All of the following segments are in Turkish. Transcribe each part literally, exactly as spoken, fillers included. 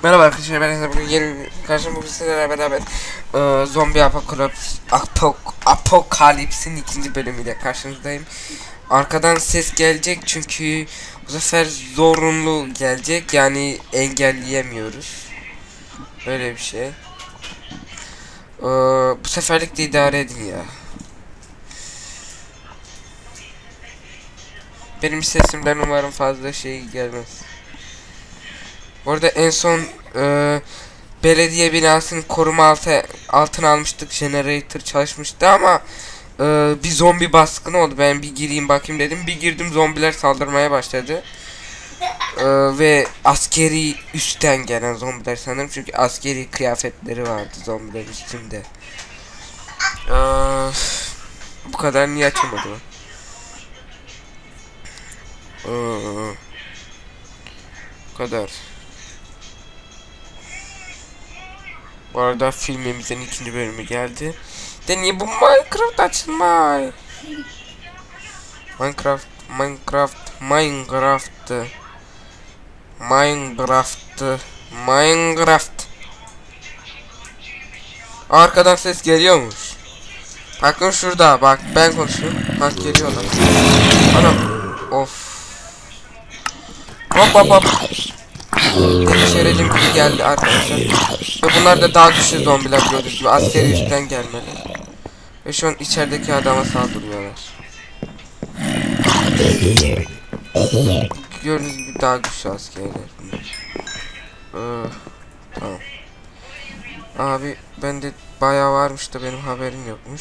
Merhaba arkadaşlar, ben Enes. Bugün yeni karşımda bu sizlerle beraber e, zombi apokalips apok apokalipsin ikinci bölümüyle karşınızdayım. Arkadan ses gelecek çünkü bu sefer zorunlu gelecek, yani engelleyemiyoruz. Böyle bir şey. E, bu seferlik de idare edin ya. Benim sesimden umarım fazla şey gelmez. Bu arada en son e, belediye binasının koruma altı, altına almıştık. Generator çalışmıştı ama e, bir zombi baskını oldu. Ben bir gireyim bakayım dedim. Bir girdim, zombiler saldırmaya başladı. E, ve askeri üstten gelen zombiler sanırım. Çünkü askeri kıyafetleri vardı zombilerin üstünde. E, bu kadar niye açılmadı mı? E, bu kadar. Bu arada filmimizin ikinci bölümü geldi. De niye bu Minecraft açılmay? Minecraft, Minecraft, Minecraft, Minecraft, Minecraft. Arkadan ses geliyormuş. Bakın şurada, bak ben konuşuyorum. Bak geliyorlar. Anam, of. Hop hop hop. Şerelim gibi geldi arkadaşlar. Ve bunlar da daha güçlü zombiler, gördüğünüz gibi askeri üstten gelmeli. Ve şu an içerideki adama saldırıyorlar. Gördüğünüz gibi daha güçlü askerler bunlar. Ee, tamam. Abi bende bayağı varmış da benim haberim yokmuş.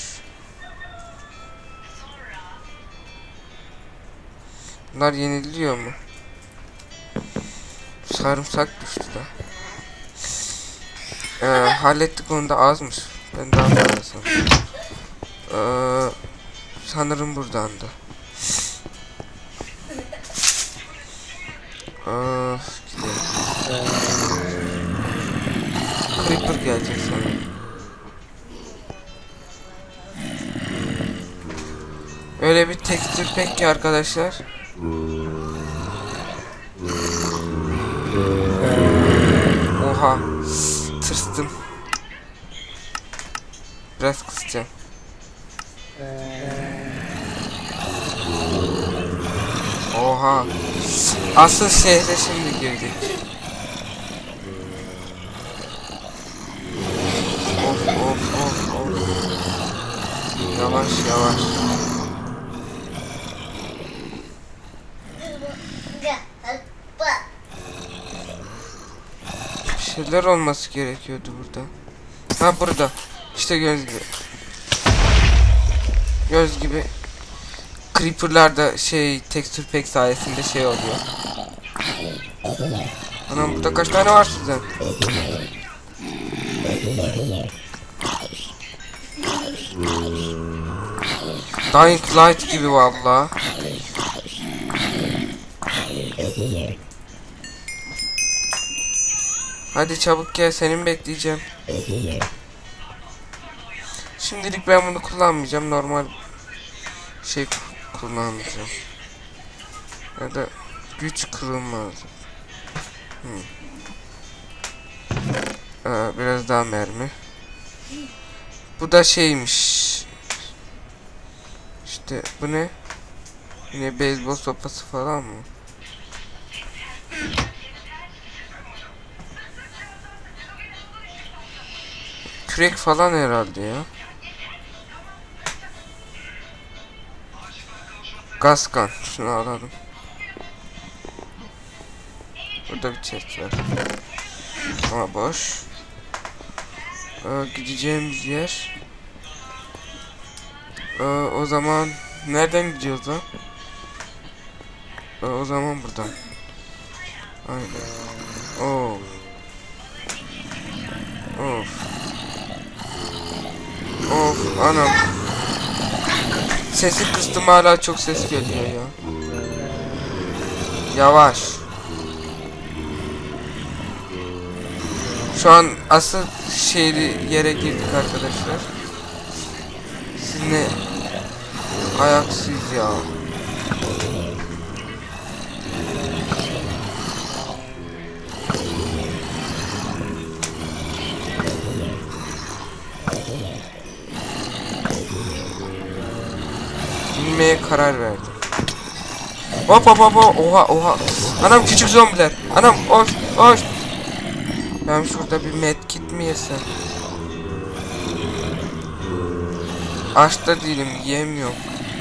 Bunlar yeniliyor mu? Sarımsak düştü da. Ee, hallettik, onu da azmış. Ben daha fazla sanırım. Ee, sanırım buradan da. Ee, Creeper gelecek sanırım. Öyle bir tekstür pek ki arkadaşlar. Oha, tırstım. Biraz kısacağım. Oha, asıl şehre şimdi girdik. Of of of of. Yavaş yavaş. Bir şeyler olması gerekiyordu burada. Ha, burada. İşte göz gibi. Göz gibi. Creeper'lar da şey, texture pack sayesinde şey oluyor. Anam, burada kaç tane var sizden? Dying Light gibi valla. Hadi çabuk gel, seni bekleyeceğim. Şimdilik ben bunu kullanmayacağım, normal şey kullanacağım. Ya da güç kırılmaz. Hmm. Ee, biraz daha mermi. Bu da şeymiş. İşte bu ne? Yine beyzbol sopası falan mı? Kürek falan herhalde ya. Gaskan, şunu alalım. Burada bir chest var. Ama boş. Ee, gideceğimiz yer. Ee, o zaman nereden gidiyoruz lan? Ee, o zaman buradan. Aynen. Oo. Of. Of anam. Sesi kıstım, hala çok ses geliyor ya. Yavaş. Şu an asıl şehri yere girdik arkadaşlar. Siz ne ayaksız ya. Bilmeye karar verdim. Hop hop hop hop. Oha oha. Anam küçük zombiler. Anam hoş hoş. Ben şurada bir medkit mi yesem? Aç da değilim, yiyemiyorum.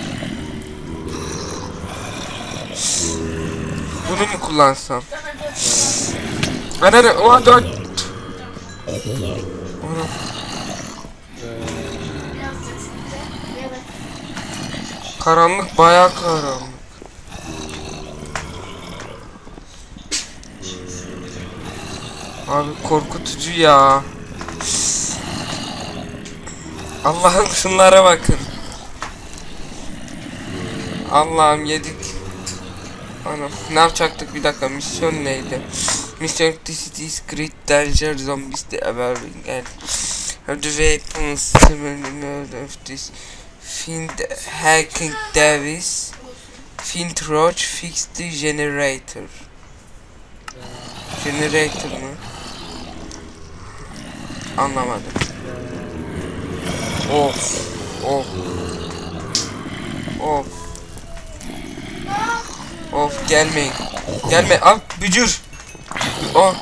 Bunu mu kullansam? Ananı oha dört. Karanlık, bayağı karanlık. Abi korkutucu ya. Allah'ım şunlara bakın. Allah'ım yedik. Ana ne yapacaktık, bir dakika, misyon neydi? Mission City is great danger, zombies the avenging and have the weapons similar of this fiend hacking Davis fiend roach fix the generator. Generator mı? Anlamadım. Of of of of, gelmeyin. Gelme, al bücür. Oh.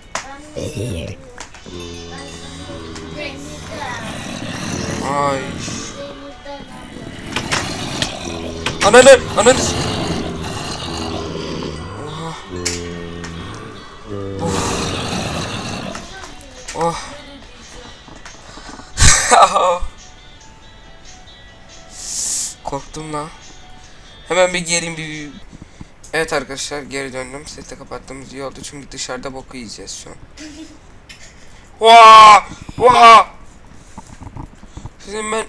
Ay. Ananı, ananı. Oha. Oh. Oh. Korktum lan. Hemen bir gelin bir... Evet arkadaşlar, geri döndüm. Sesi kapattığımız iyi oldu çünkü dışarıda boku yiyeceğiz şu an. Vaa! Vaa! Sizin ben...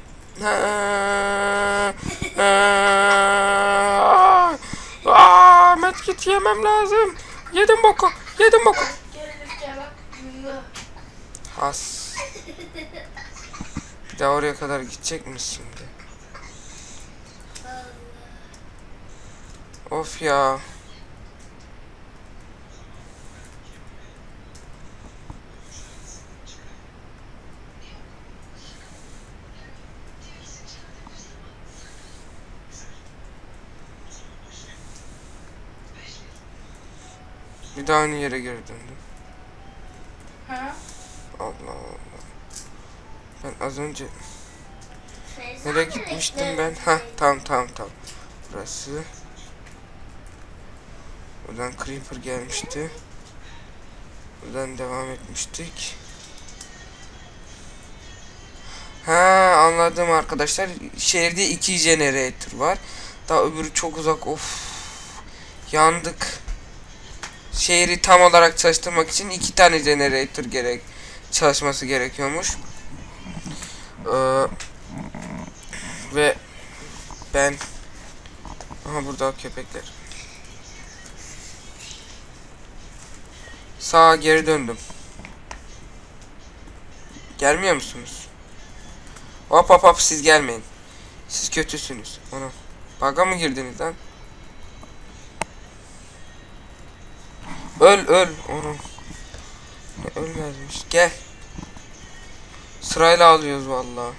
Aaa! Medkit yemem lazım. Yedim boku. Yedim boku. Has. Bir daha oraya kadar gidecek misin şimdi? Of ya. Bir daha aynı yere geri döndüm. Ha? Allah Allah. Ben az önce nereye gitmiştim ben? Ha, tamam tamam tamam. Burası. Buradan Creeper gelmişti. Buradan devam etmiştik. Ha, anladım arkadaşlar. Şehirde iki generator var. Daha öbürü çok uzak. Of. Yandık. Şehri tam olarak çalıştırmak için iki tane generator gerek çalışması gerekiyormuş. Ee, ve ben aha burada köpekler. Sağa geri döndüm. Gelmiyor musunuz? Hop hop hop, siz gelmeyin. Siz kötüsünüz. Ona. Bug'a mı girdiniz lan? Öl öl onu. Ölmezmiş. Gel. Sırayla alıyoruz vallahi.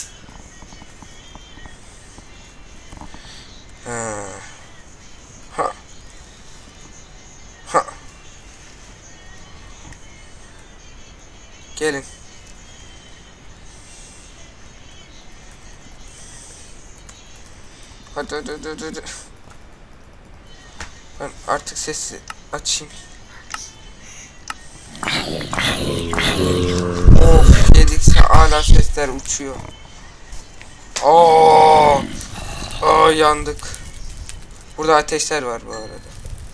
Ha. Ha. Ha. Gelin. Hadi hadi hadi hadi. Ben artık sesi açayım. Of, yedikse hala sesler uçuyor. Oo, oo, yandık. Burada ateşler var bu arada.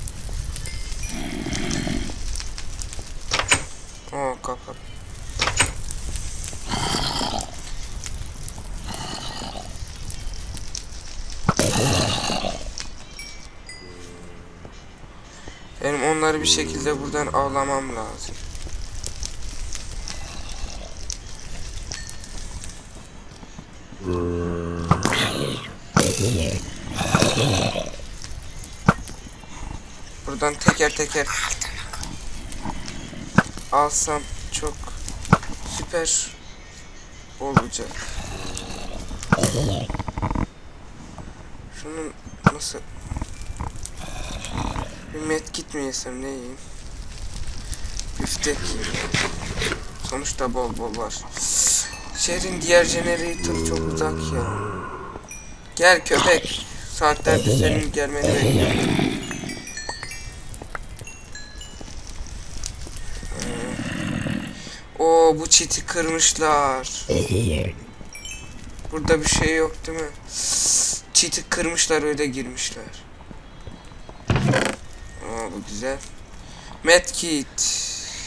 Oo, kapat. Benim onları bir şekilde buradan avlamam lazım. Buradan teker teker alsam çok süper. olacak. Şunun nasıl bir medkit mi yesem, ne yiyeyim? Büftek yiyeyim. Sonuçta bol bol var. Şehrin diğer generator çok uzak ya. Gel köpek. Saatlerdir senin gelmeni bekliyorum. Oo, bu çiti kırmışlar. Burada bir şey yok değil mi? Çiti kırmışlar, öyle girmişler. Aa, bu güzel. Medkit.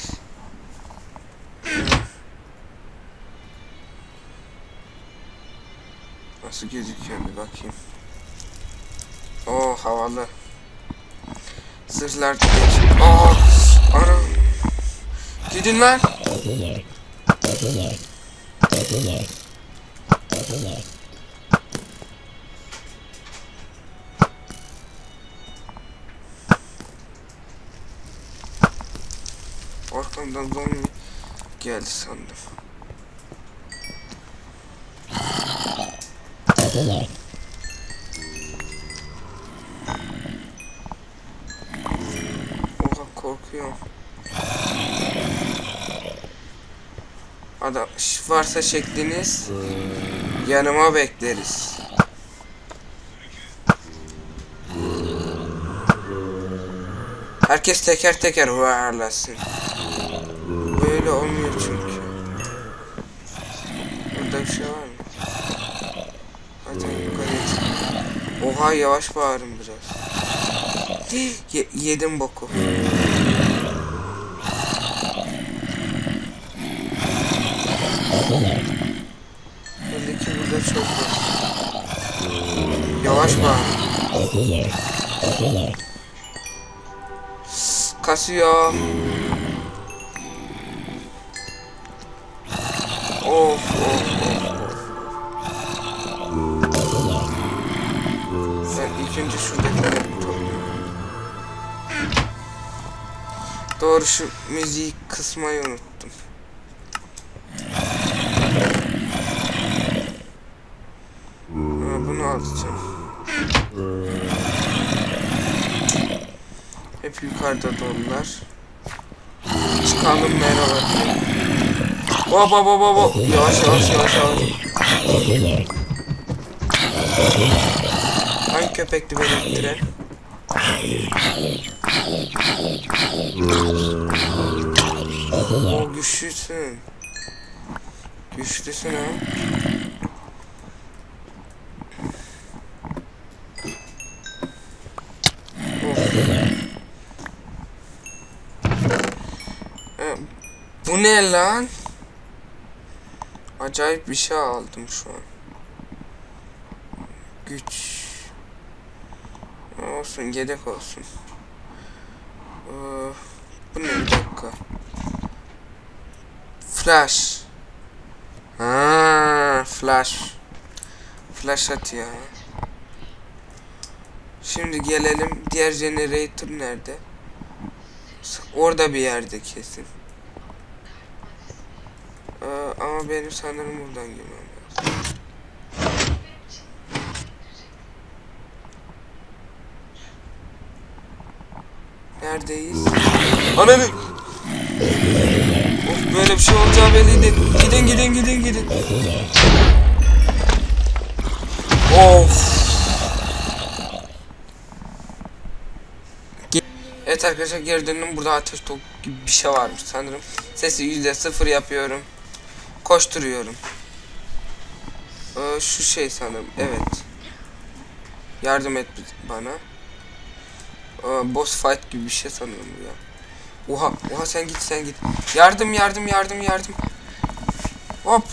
Nasıl gözüküyor bir bakayım. Oo, havalı. Zırhlar değişik. Aa, ana. Gidin lan. Arkamdan zombi geldi sandım. Oha, korkuyorum. Adam varsa şekliniz, yanıma bekleriz. Herkes teker teker varlasın. Böyle olmuyor çünkü. Burada bir şey var mı? Hadi yukarıya çık. Oha, yavaş bağırın biraz. Ye yedim boku. Belli ki burada çok var. Yavaş bağır. Kasıyor. Of of of. Ben ilk önce şuradakileri toplayayım. Doğru, şu müziği kısmayı unuttum. Ha, bunu alacağım. Hep yukarıda dolular. Çıkalım, merhaba. Hop hop hop hop. Yavaş yavaş yavaş yavaş. Hangi köpekti beni ittiren? O güçlüsün. Güçlüsün ha. E, bu ne lan? Acayip bir şey aldım şu an. Güç. Olsun, yedek olsun. Ee, bu ne, bir dakika. Flash. Ha, flash. Flash at ya. Şimdi gelelim, diğer generator nerede? Orada bir yerde kesin. Ee, ama benim sanırım buradan girmem lazım. Neredeyiz? Ananı! Of, böyle bir şey olacağı belliydi. Gidin gidin gidin gidin. Of. Evet arkadaşlar, geri döndüm. Burada ateş top gibi bir şey varmış sanırım. Sesi yüzde sıfır yapıyorum. Koşturuyorum. Ee, şu şey sanırım. Evet. Yardım et bana. Ee, boss fight gibi bir şey sanırım bu ya. Oha, oha, sen git sen git. Yardım yardım yardım yardım. Hop.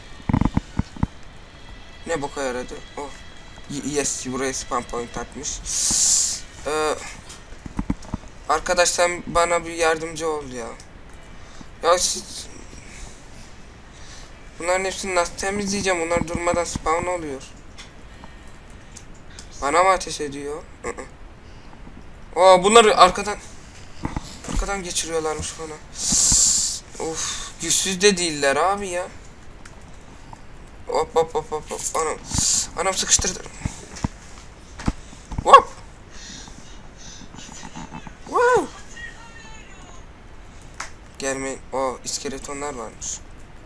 Ne boka yaradı? Oh. Yes, buraya spam point atmış. Ee, arkadaş, sen bana bir yardımcı ol ya. Ya siz... Bunların hepsini nasıl temizleyeceğim? Onlar durmadan spawn oluyor. Bana mı ateş ediyor? Oo, bunları arkadan arkadan geçiriyorlarmış bana. Of, güçsüz de değiller abi ya. Hop hop hop hop hop. Anam. Anam sıkıştırdı. Hop. Wow. Gelmeyin. O iskeletonlar varmış.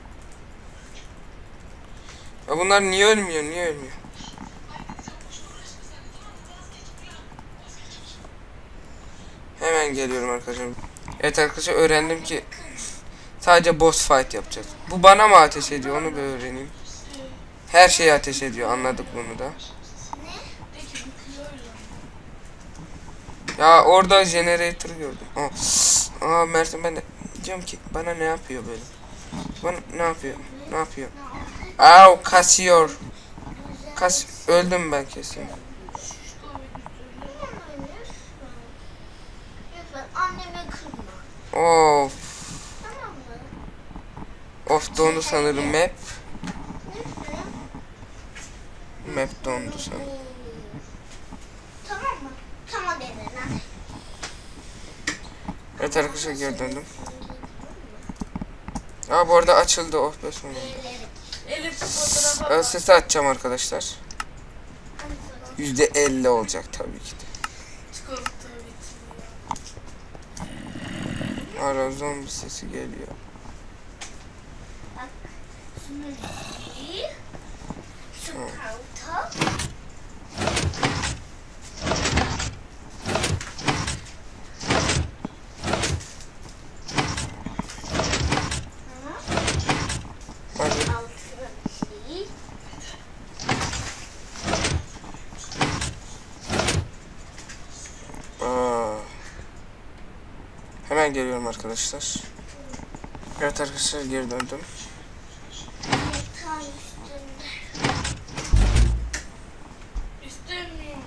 Ya bunlar niye ölmüyor? Niye ölmüyor? Hemen geliyorum arkadaşlar. Evet arkadaşlar, öğrendim ki sadece boss fight yapacağız. Bu bana mı ateş ediyor, onu bir öğreneyim. Her şeyi ateş ediyor, anladık bunu da. Ya orada generator gördüm. Aa, aa Mert'im, ben de diyorum ki bana ne yapıyor böyle? Bana ne yapıyor? Ne yapıyor? Au, kasıyor. Kas, öldüm ben kesin. Of. Of, dondu sanırım map. Map dondu sanırım. Tamam mı? Tamam dedin. Evet arkadaşlar, geri döndüm. Aa, bu arada açıldı, oh be sonunda. Evet, sesi açacağım arkadaşlar. yüzde elli olacak tabii ki de. Ara zombi sesi geliyor. Bak. Şu karta. Hadi. Aa. Hemen geliyorum arkadaşlar. Evet arkadaşlar, geri döndüm. Yatağın üstünde. İstemiyorum.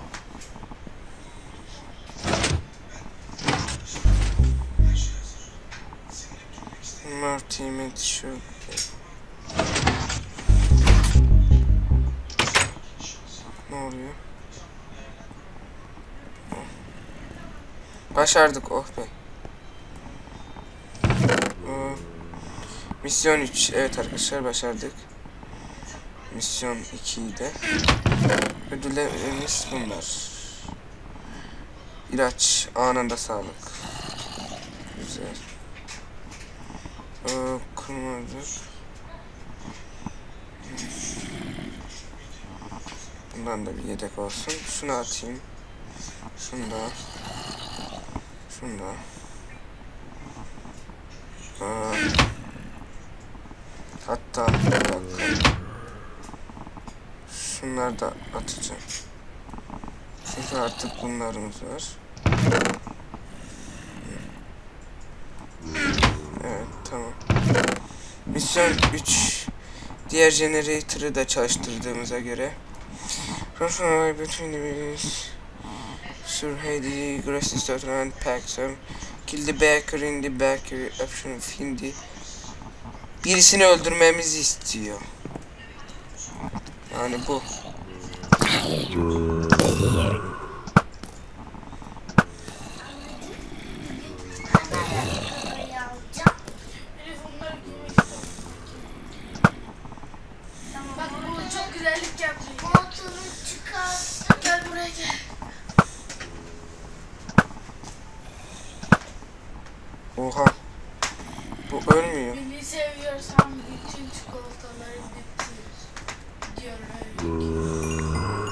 Marti'min tişört. Ne oluyor? Başardık, oh be. Ee, misyon üç. Evet arkadaşlar, başardık. Misyon ikiyi de. Ödüllerimiz bunlar. İlaç, anında sağlık. Güzel. Ee, kırmızı. Bundan da bir yedek olsun. Şunu atayım. Şunu da. Şunu da. Aa. Hatta bir dakika. Şunları da atacağım. Çünkü artık bunlarımız var. Evet, tamam. Misyon üç. Diğer generator'ı da çalıştırdığımıza göre. From between the survey the grassy start and pack some. Kill the backer in the backer option of Hindi. Birisini öldürmemizi istiyor. Yani bu. Bak, bu çok güzellik yaptı. Motoru çıkarttı. Gel buraya gel. Oha. Bu ölmüyor. Beni seviyorsan bütün çikolataları bitir. Diyor öyle.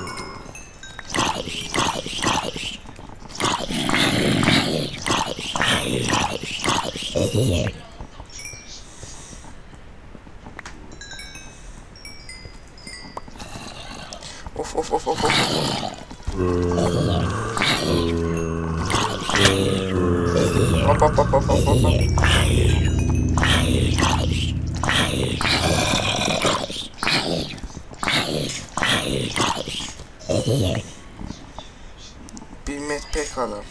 Of of of of of. Hop hop hop hop hop hop. Bir medpack alalım.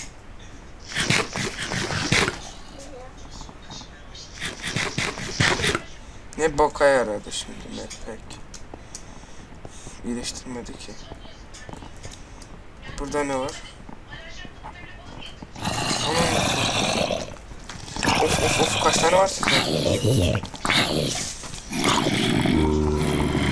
Ne boka yaradı şimdi medpack. İyileştirmedi ki. Burada ne var? Aman. Of of of, kaç tane var sizde?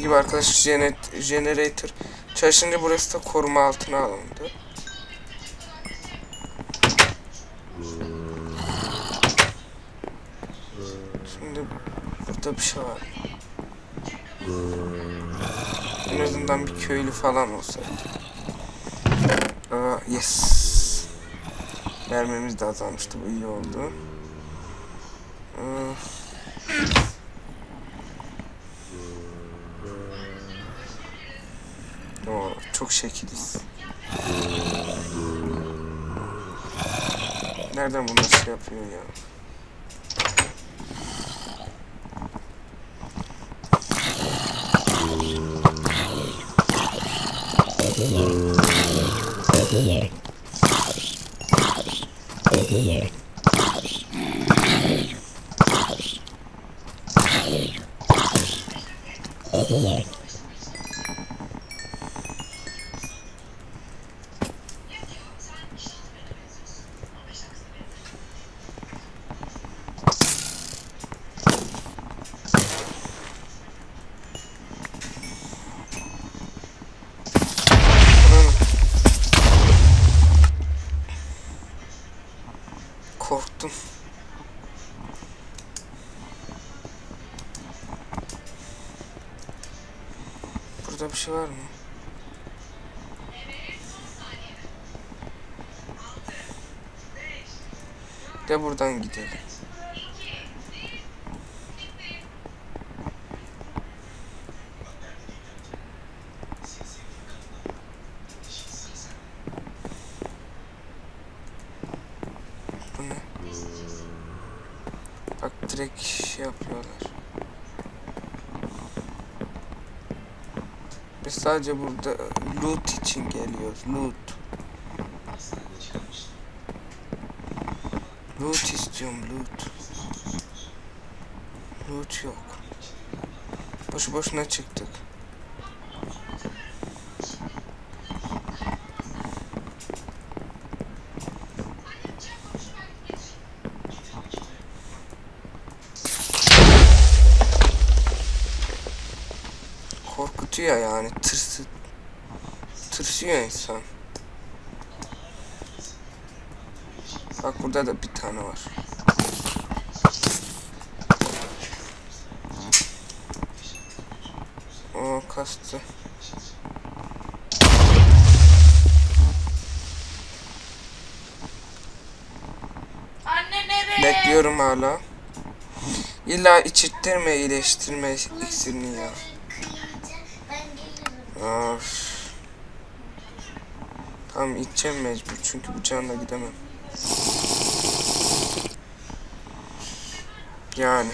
gibi arkadaşlar gener- generator çalışınca burası da koruma altına alındı. Şimdi burada bir şey var. En azından bir köylü falan olsaydı. Aa, yes. Mermimiz de azalmıştı, bu iyi oldu. Aa. Oo, çok şekiliz. Nereden bunlar şey yapıyor ya? Korktum. Burada bir şey var mı? De buradan gidelim. Bu ne? Bak direkt şey yapıyorlar. Biz sadece burada loot için geliyoruz. Loot. Loot istiyorum, loot. Loot yok. Boşu boşuna çıktık. Korkutuyor yani, tırsı tırsıyor insan. Bak burada da bir tane var. O kastı. Anne nereye? Bekliyorum hala. İlla içirttirme, iyileştirme iksirini ya. Of. Tamam, içeceğim mecbur çünkü bu canla gidemem. Yani.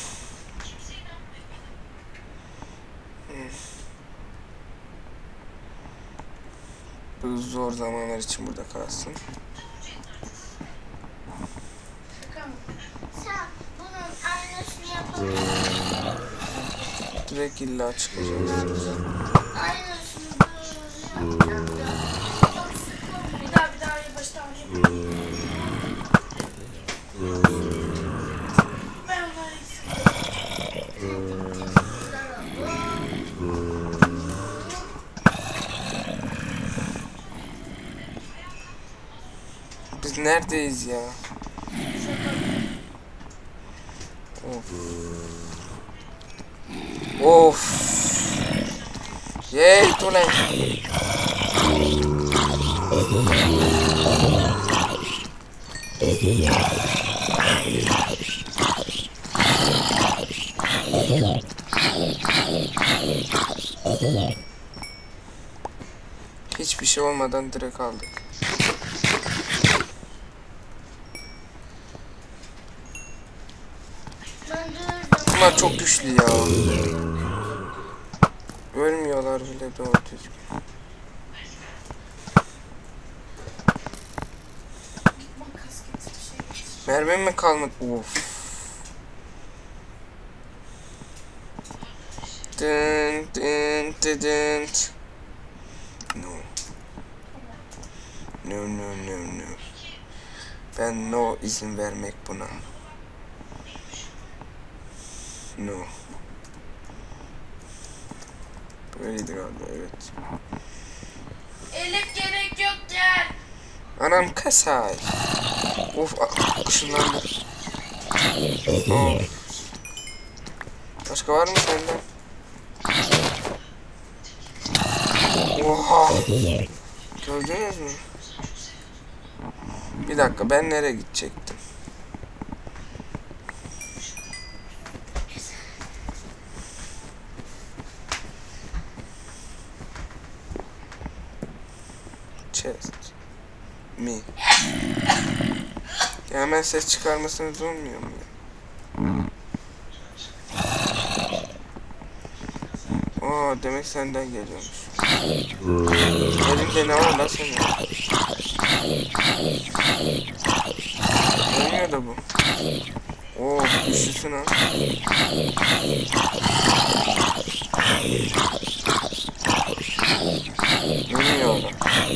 Hmm. Bu zor zamanlar için burada kalsın. Sen bunun aynısını yapabilirsin. Direkt illa çıkacağız. Aynısını böyle yapacağım. Bir daha bir daha baştan yapayım. Ben onları Biz neredeyiz ya? Of. Of. Yey ulan. Hiçbir şey olmadan direkt aldık. Bunlar çok güçlü ya. Ölmüyorlar bile doğru düzgün. Mermim mi kalmadı? Of. Dın dın dın dın. No. No no no no. Ben no izin vermek buna. No. Öyleydi galiba, evet. Elif gerek yok gel. Anam kasay. Of, ışınlandı. Of. Başka var mı sende? Oha. Gördünüz mü? Bir dakika, ben nereye gidecektim? Chest. Mi? Ya hemen ses çıkarmasınız olmuyor mu ya? Oo, demek senden geliyormuş. Elimde ne var lan senin? Ölmüyor da bu. Oo, güçlüsün ha. Ölmüyor o da.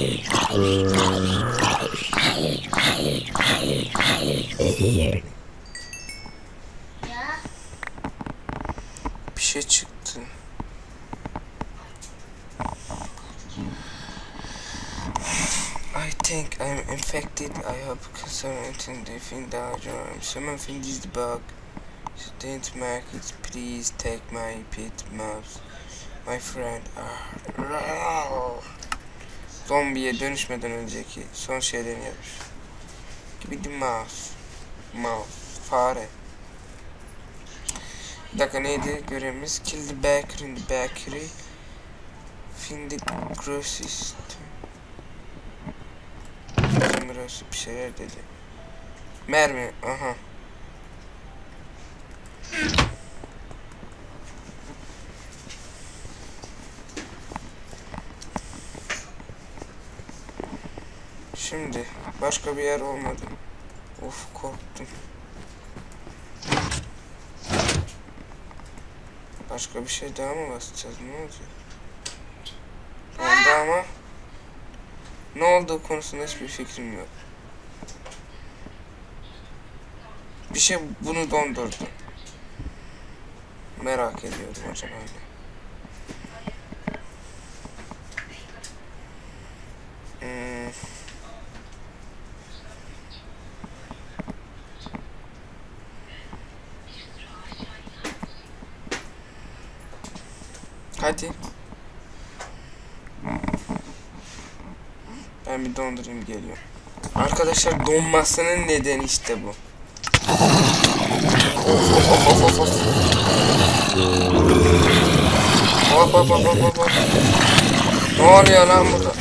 Bir şey çıktı. I think I'm infected. I hope something different danger. Something is the bug. Student markets, please take my pet mouse. My friend. Ah. Zombiye dönüşmeden önceki son şeylerini yapmış. Gibi the mouse. Mouse. Fare. Bir dakika, neydi görevimiz? Kill the baker in the bakery. Find the grossest. Burası bir şeyler dedi. Mermi. Aha. Şimdi başka bir yer olmadı. Of, korktum. Başka bir şey daha mı basacağız? Ne olacak? Oldu ama ne olduğu konusunda hiçbir fikrim yok. Bir şey bunu dondurdu. Merak ediyorum acaba ne? Hmm. Hadi. Ben bir dondurayım, geliyorum. Arkadaşlar, donmasının nedeni işte bu. Of of of of of. Hop hop hop hop hop. Ne oluyor lan burada?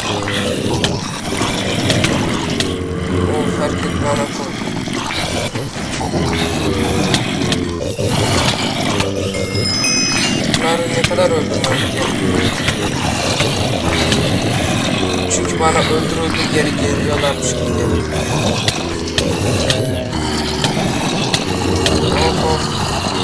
Of, herkes bana koy. Bunları ne kadar öldürmem gerekiyor? Çünkü bana öldürüldüğü geri geliyorlarmış gibi geliyor. Of of.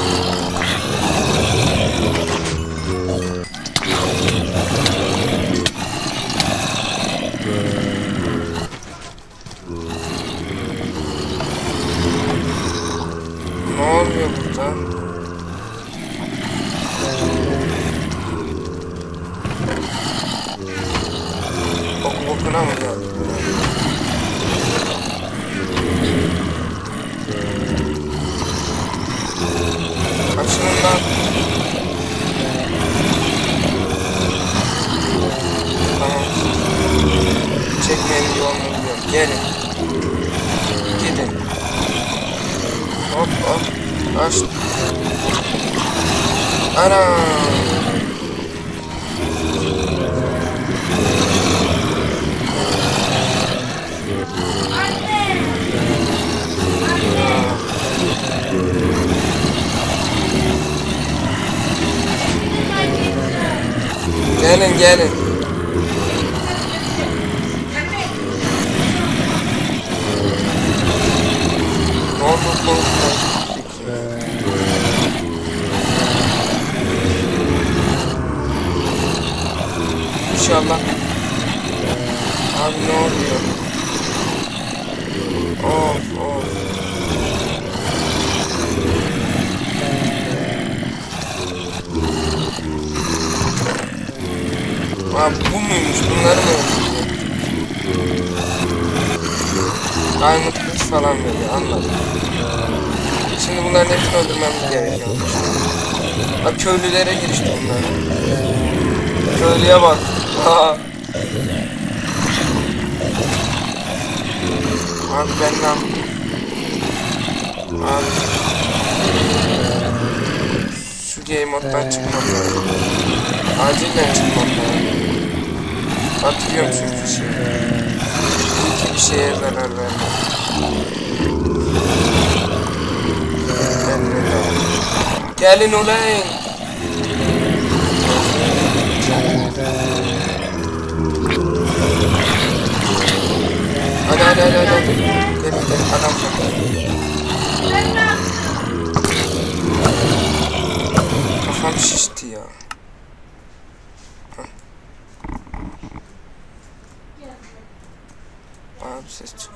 Ne oluyor burada? Boku bokuna mı geldi? Kaçının lan. Tamam. Çekmeyin, yolunu biliyorum. Gelin. Gidin. Hop hop. Aç. Ana. Gelin gelin. Ne oldu konuşma? İnşallah. Abi ne oluyor? Of of. Aa, bu muymuş? Bunları mı öldürüyor? Diamond kılıç falan veriyor, anladım. Şimdi bunların hepsini öldürmemiz gerekiyor. Bak köylülere girişti bunlar. Köylüye bak. Aa. Abi ben ne yapayım? Abi. Şu game moddan çıkmam lazım. Acilen çıkmam lazım. Atıyorum çünkü şey. İyi ki bir şeye zarar vermem. Gelin ulan. Hadi hadi hadi hadi. Gelin gelin adam var. Kafam şişti ya. Hah. Abi ses çıkıyor.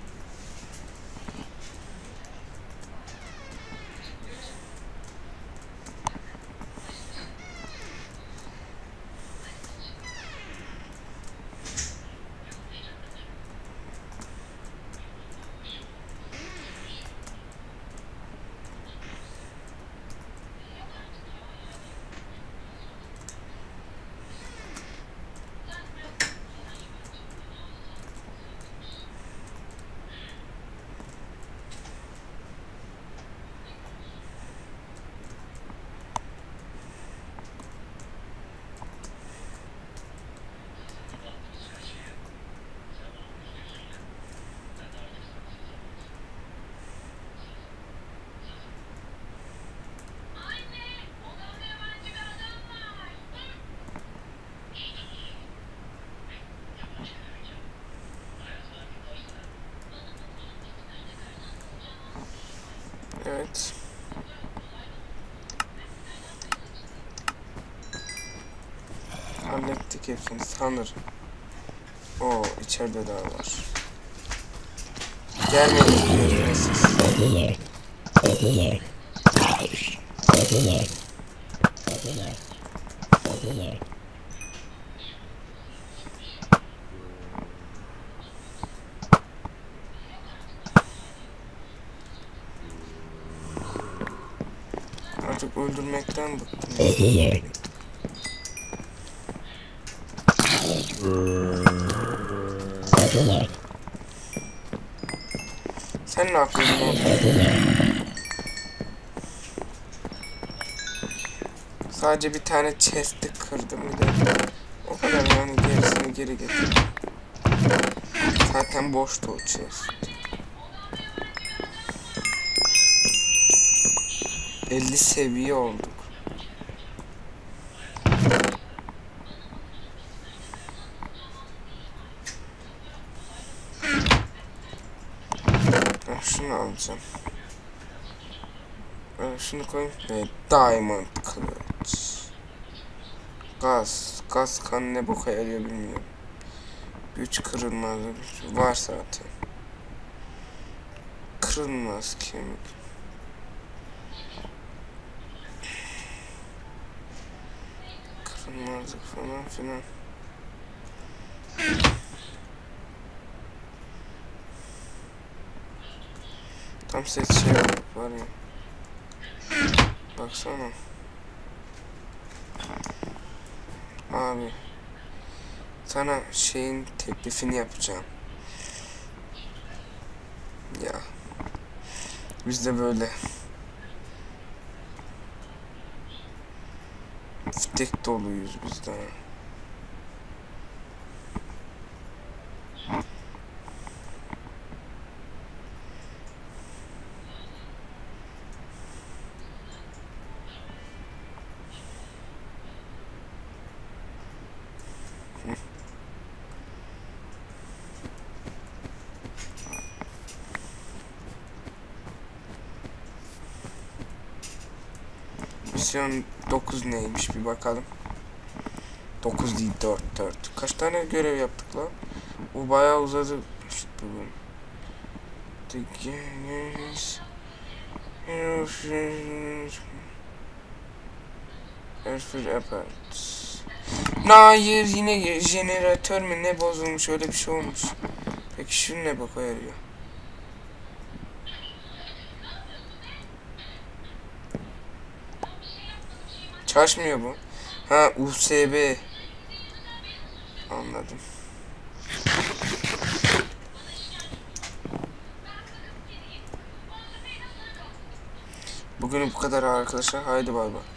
Evet. Hallettik hepsini sanırım. Oo, içeride daha var. Gelmeyin diyorsunuz siz. Artık öldürmekten bıktım. Sen ne yapıyorsun orada? Sadece bir tane chest'i kırdım bir de. O kadar, yani gerisini geri getirdim. Zaten boştu o chest. elli seviye olduk. Ah, şunu alacağım. Ee, şunu koyayım ve diamond kılıç. Gaz. Gaz kan ne boka yarıyor bilmiyorum. Güç kırılmaz. Var zaten. Kırılmaz kemik. Kırılmazlık falan filan. Tam ses şey var ya. Baksana. Abi. Sana şeyin teklifini yapacağım. Ya. Biz de böyle. Fitek doluyuz biz de. Misyon dokuz neymiş bir bakalım. dokuz değil, dört dört. Kaç tane görev yaptık lan? Bu bayağı uzadı. İşte bugün. The games. Airfield apart. Hayır, yine jeneratör mü ne bozulmuş, öyle bir şey olmuş. Peki şu ne boka yarıyor? Çalışmıyor bu. Ha, U S B. Anladım. Bugün bu kadar arkadaşlar. Haydi bay bay.